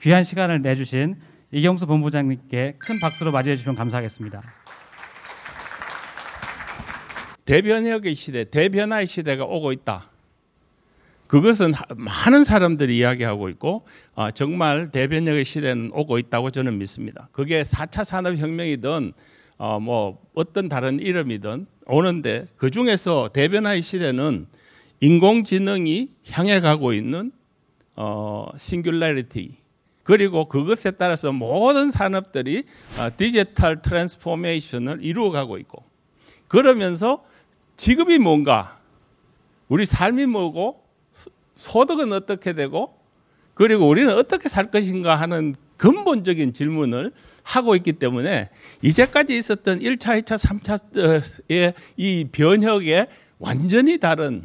귀한 시간을 내주신 이경수 본부장님께 큰 박수로 맞이해 주시면 감사하겠습니다. 대변혁의 시대, 대변화의 시대가 오고 있다. 그것은 많은 사람들이 이야기하고 있고 정말 대변혁의 시대는 오고 있다고 저는 믿습니다. 그게 4차 산업혁명이든 뭐 어떤 다른 이름이든 오는데 그중에서 대변화의 시대는 인공지능이 향해 가고 있는 싱귤러리티 그리고 그것에 따라서 모든 산업들이 디지털 트랜스포메이션을 이루어가고 있고 그러면서 직업이 뭔가 우리 삶이 뭐고 소득은 어떻게 되고 그리고 우리는 어떻게 살 것인가 하는 근본적인 질문을 하고 있기 때문에 이제까지 있었던 1차, 2차, 3차의 이 변혁에 완전히 다른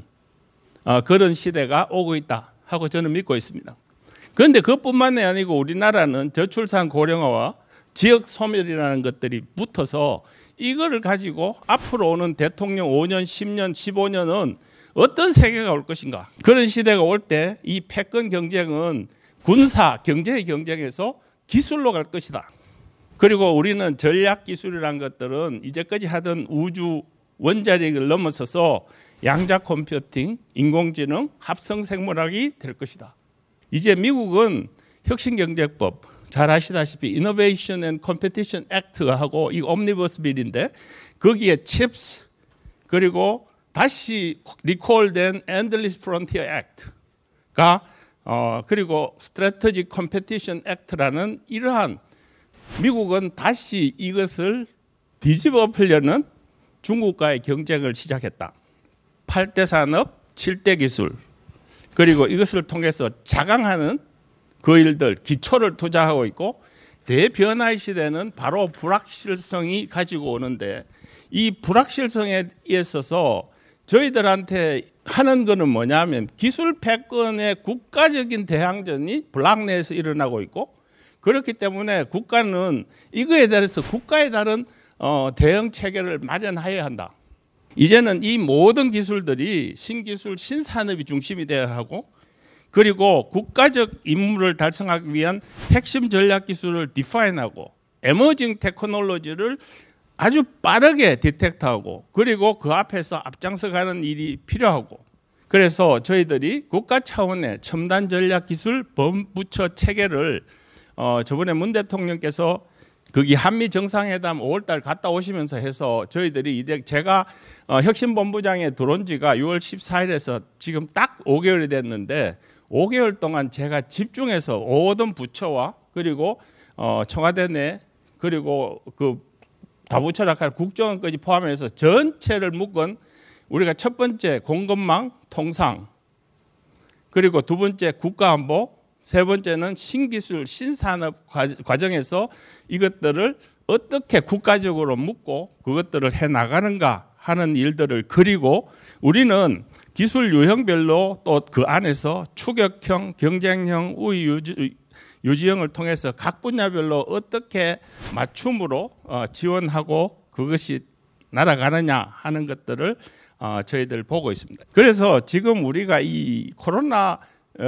그런 시대가 오고 있다 하고 저는 믿고 있습니다. 그런데 그것뿐만이 아니고 우리나라는 저출산 고령화와 지역 소멸이라는 것들이 붙어서 이거를 가지고 앞으로 오는 대통령 5년, 10년, 15년은 어떤 세계가 올 것인가. 그런 시대가 올 때 이 패권 경쟁은 군사, 경제의 경쟁에서 기술로 갈 것이다. 그리고 우리는 전략기술이라는 것들은 이제까지 하던 우주 원자력을 넘어서서 양자 컴퓨팅, 인공지능, 합성생물학이 될 것이다. 이제 미국은 혁신경제법, 잘 아시다시피 Innovation and Competition Act가 하고 이 옴니버스 빌인데 거기에 CHIPS 그리고 다시 리콜된 Endless Frontier Act가 그리고 Strategic Competition Act라는 이러한 미국은 다시 이것을 뒤집어 엎으려는 중국과의 경쟁을 시작했다. 8대 산업, 7대 기술 그리고 이것을 통해서 자강하는 그 일들, 기초를 투자하고 있고 대변화의 시대는 바로 불확실성이 가지고 오는데 이 불확실성에 있어서 저희들한테 하는 거는 뭐냐면 기술 패권의 국가적인 대항전이 블락내에서 일어나고 있고 그렇기 때문에 국가는 이거에 대해서 국가에 따른 대응 체계를 마련해야 한다. 이제는 이 모든 기술들이 신기술, 신산업이 중심이 되어야 하고 그리고 국가적 임무를 달성하기 위한 핵심 전략 기술을 디파인하고 에머징 테크놀로지를 아주 빠르게 디텍트하고 그리고 그 앞에서 앞장서 가는 일이 필요하고 그래서 저희들이 국가 차원의 첨단 전략 기술 범부처 체계를 저번에 문 대통령께서 거기 한미 정상회담 5월달 갔다 오시면서 해서 저희들이 제가 혁신본부장에 들어온 지가 6월 14일에서 지금 딱 5개월이 됐는데 5개월 동안 제가 집중해서 모든 부처와 그리고 청와대 내 그리고 그 다부처락할 국정원까지 포함해서 전체를 묶은 우리가 첫 번째 공급망 통상 그리고 두 번째 국가안보 세 번째는 신기술 신산업 과정에서 이것들을 어떻게 국가적으로 묶고 그것들을 해나가는가 하는 일들을 그리고 우리는 기술 유형별로 또 그 안에서 추격형, 경쟁형, 우위 유지형을 통해서 각 분야별로 어떻게 맞춤으로 지원하고 그것이 날아가느냐 하는 것들을 저희들 보고 있습니다. 그래서 지금 우리가 이 코로나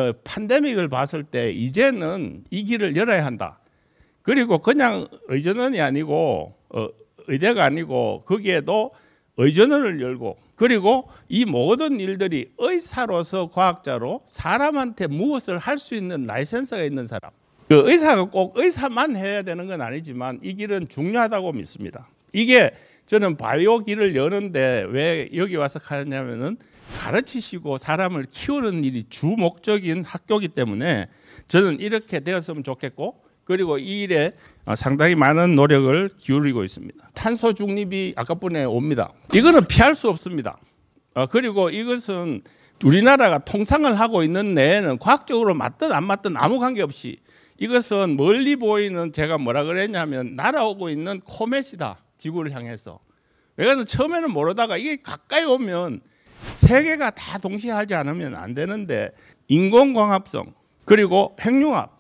팬데믹을 봤을 때 이제는 이 길을 열어야 한다. 그리고 그냥 의전원이 아니고 의대가 아니고 거기에도 의전원을 열고 그리고 이 모든 일들이 의사로서 과학자로 사람한테 무엇을 할 수 있는 라이센스가 있는 사람. 그 의사가 꼭 의사만 해야 되는 건 아니지만 이 길은 중요하다고 믿습니다. 이게 저는 바이오 길을 여는데 왜 여기 와서 하냐면은 가르치시고 사람을 키우는 일이 주 목적인 학교이기 때문에 저는 이렇게 되었으면 좋겠고 그리고 이 일에 상당히 많은 노력을 기울이고 있습니다. 탄소 중립이 아까뿐에 옵니다. 이거는 피할 수 없습니다. 그리고 이것은 우리나라가 통상을 하고 있는 내에는 과학적으로 맞든 안 맞든 아무 관계없이 이것은 멀리 보이는 제가 뭐라 그랬냐면 날아오고 있는 코멧이다. 지구를 향해서. 왜냐하면 처음에는 모르다가 이게 가까이 오면 세계가 다 동시에 하지 않으면 안 되는데 인공광합성 그리고 핵융합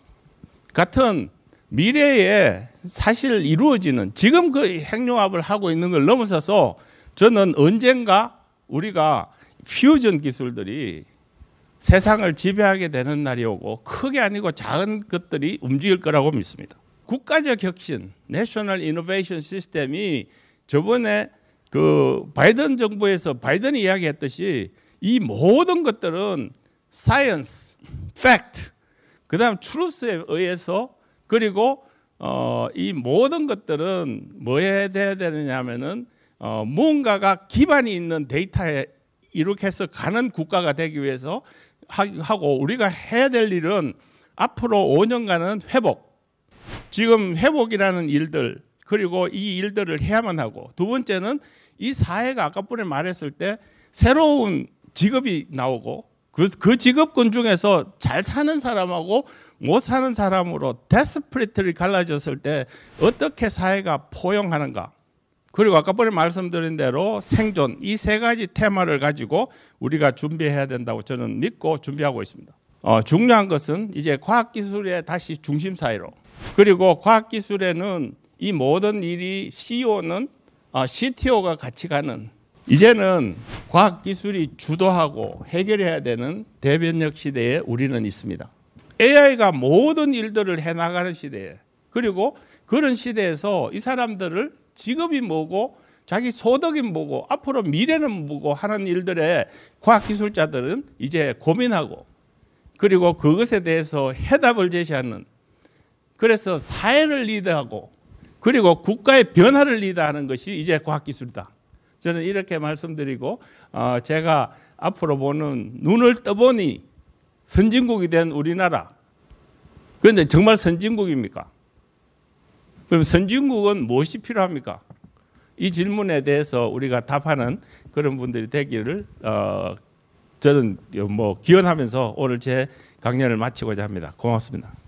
같은 미래에 사실 이루어지는 지금 그 핵융합을 하고 있는 걸 넘어서서 저는 언젠가 우리가 퓨전 기술들이 세상을 지배하게 되는 날이 오고 크게 아니고 작은 것들이 움직일 거라고 믿습니다. 국가적 혁신, 내셔널 이노베이션 시스템이 저번에 그 바이든 정부에서 바이든이 이야기했듯이 이 모든 것들은 사이언스, 팩트, 그다음 트루스에 의해서 그리고 이 모든 것들은 뭐에 돼야 되느냐면은 무언가가 기반이 있는 데이터에 이렇게 해서 가는 국가가 되기 위해서 하고 우리가 해야 될 일은 앞으로 5년간은 회복. 지금 회복이라는 일들 그리고 이 일들을 해야만 하고 두 번째는 이 사회가 아까뿐에 말했을 때 새로운 직업이 나오고 그 직업군 중에서 잘 사는 사람하고 못 사는 사람으로 데스프리트를 갈라졌을 때 어떻게 사회가 포용하는가. 그리고 아까번에 말씀드린 대로 생존 이 세 가지 테마를 가지고 우리가 준비해야 된다고 저는 믿고 준비하고 있습니다. 중요한 것은 이제 과학기술의 다시 중심 사회로 그리고 과학기술에는 이 모든 일이 CEO는 CTO가 같이 가는 이제는 과학기술이 주도하고 해결해야 되는 대변력 시대에 우리는 있습니다. AI가 모든 일들을 해나가는 시대에 그리고 그런 시대에서 이 사람들을 직업이 뭐고 자기 소득이 뭐고 앞으로 미래는 뭐고 하는 일들에 과학기술자들은 이제 고민하고 그리고 그것에 대해서 해답을 제시하는 그래서 사회를 리드하고 그리고 국가의 변화를 리드하는 것이 이제 과학기술이다. 저는 이렇게 말씀드리고 제가 앞으로 보는 눈을 떠보니 선진국이 된 우리나라 그런데 정말 선진국입니까? 그럼 선진국은 무엇이 필요합니까? 이 질문에 대해서 우리가 답하는 그런 분들이 되기를 저는 기원하면서 오늘 제 강연을 마치고자 합니다. 고맙습니다.